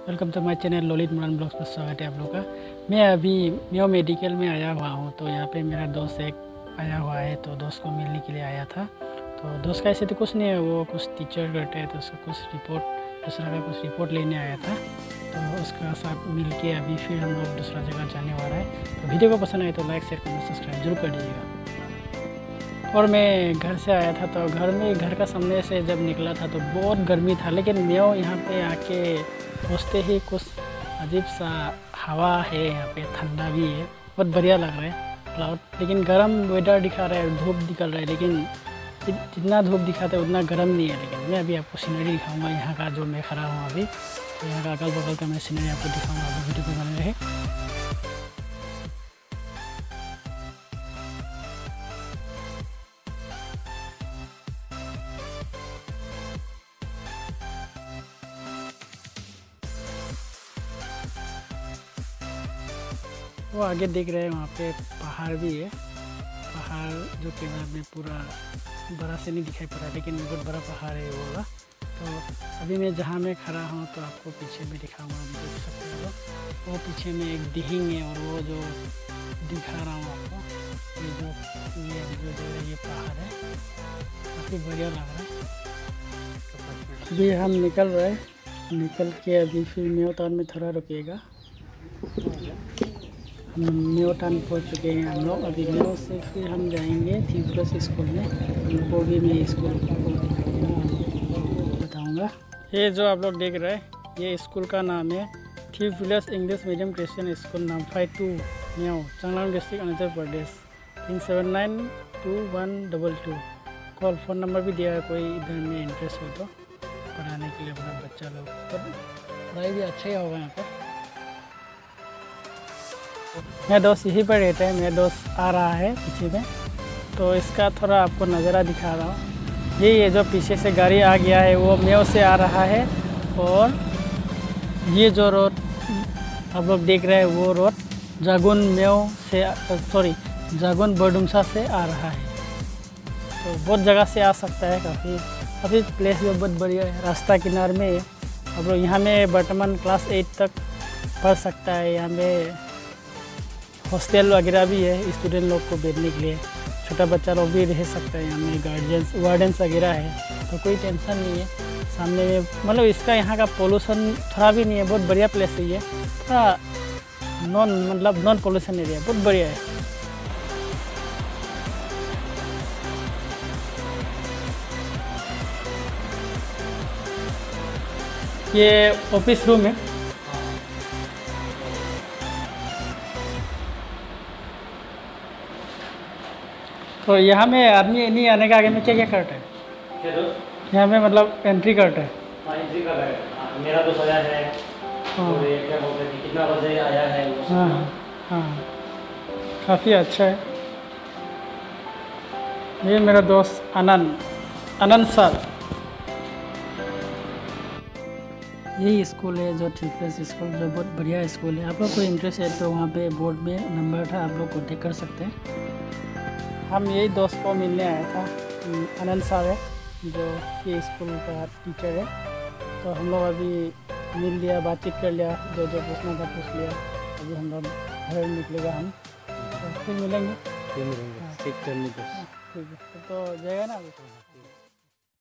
Welcome to my channel Lalit Moran blogs पर स्वागत है आप लोग का। मैं अभी मेयो मेडिकल में आया हुआ हूँ। तो यहाँ पे मेरा दोस्त एक आया हुआ है, तो दोस्त को मिलने के लिए आया था। तो दोस्त का ऐसे तो कुछ नहीं है, वो कुछ टीचर करते हैं, तो उसका कुछ दूसरा का कुछ रिपोर्ट लेने आया था। तो उसका साथ मिल के अभी फिर हम लोग दूसरा जगह जाने वाला है। तो वीडियो को पसंद आए तो लाइक शेयर कमेंट सब्सक्राइब जरूर कर दीजिएगा। और मैं घर से आया था, तो घर का सामने से जब निकला था तो बहुत गर्मी था, लेकिन मेयो यहाँ पे आके पहुँचते ही कुछ अजीब सा हवा है, यहाँ पे ठंडा भी है, बहुत बढ़िया लग रहा है क्लाउड। लेकिन गर्म वेदर दिखा रहा है, धूप निकल रहा है, लेकिन जितना धूप दिखाता है उतना गर्म नहीं है। लेकिन मैं अभी आपको सीनरी दिखाऊंगा यहाँ का, जो मैं खड़ा हूँ अभी, तो यहाँ का अगल बगल का मैं सीनरी आपको दिखाऊंगा। अभी वीडियो को बने रहे। वो आगे देख रहे हैं, वहाँ पे पहाड़ भी है। पहाड़ जो कैमरा में पूरा बड़ा से नहीं दिखाई पड़ा, लेकिन बहुत बड़ा पहाड़ है वो वाला। तो अभी मैं जहाँ मैं खड़ा हूँ तो आपको पीछे में दिखाऊंगा, देख सकते हो। वो पीछे में एक दिहिंग है, और वो जो दिखा रहा हूँ आपको, ये पहाड़ है, काफ़ी बढ़िया लग रहा है। अभी हम निकल रहे हैं, निकल के अभी फिर मेयो टाउन में थोड़ा रुकेगा। हम मेयो टाउन पहुँच चुके हैं हम लोग। अभी मेयो से फिर हम जाएंगे थीवलेस स्कूल में, उनको भी मैं स्कूल बताऊंगा। ये जो आप लोग देख रहे हैं, ये स्कूल का नाम है थीवलेस English medium Christian school, Namphai 2, Miao, Changlang district, Arunachal Pradesh. 37921222 call. Phone number भी दिया है, कोई इधर में इंटरेस्ट हो तो पढ़ाने के लिए अपना बच्चा लोग। तो पढ़ाई भी अच्छा ही होगा यहाँ पर। मेरा दोस्त यहीं पर रहता है, मेरा दोस्त आ रहा है पीछे में, तो इसका थोड़ा आपको नज़ारा दिखा रहा हूँ। ये जो पीछे से गाड़ी आ गया है वो मेयो से आ रहा है, और ये जो रोड आप लोग देख रहे हैं वो रोड जागुन मेयो से जागुन बरडुमसा से आ रहा है। तो बहुत जगह से आ सकता है, काफ़ी प्लेस भी बहुत बढ़िया है, रास्ता किनारे में है। आप लोग यहाँ में वर्तमान क्लास 8 तक पढ़ सकता है। यहाँ में हॉस्टल वगैरह भी है स्टूडेंट लोग को बैठने के लिए, छोटा बच्चा लोग भी रह सकता है। यहाँ में वार्डन्स वगैरह है, तो कोई टेंशन नहीं है। सामने में मतलब इसका यहाँ का पोल्यूशन थोड़ा भी नहीं है, बहुत बढ़िया प्लेस है ये, थोड़ा नॉन पोल्यूशन एरिया, बहुत बढ़िया है। ये ऑफिस रूम है। तो यहाँ में आदमी नहीं आने का आगे में क्या क्या करता है? यहाँ में मतलब एंट्री करता है। एंट्री कर रहा है। मेरा दोस्त आया है, तो ये क्या बोलते हैं, कितना बजे आया है। हाँ हाँ, काफ़ी अच्छा है। ये मेरा दोस्त आनंद सर। यही स्कूल है जो थीवलेस स्कूल, जो बहुत बढ़िया स्कूल है। आप लोग को इंटरेस्ट है तो वहाँ पे बोर्ड में नंबर था, आप लोग कॉन्टेक्ट कर सकते हैं। हम यही दोस्त को मिलने आया था, आनंद सर है जो ये स्कूल का टीचर है। तो हम लोग अभी मिल लिया, बातचीत कर लिया, जो पूछना था पूछ लिया। अभी हम लोग घर निकलेगा, हम तो फिर मिलेंगे। ठीक है, ठीक है, तो जाएगा ना अभी।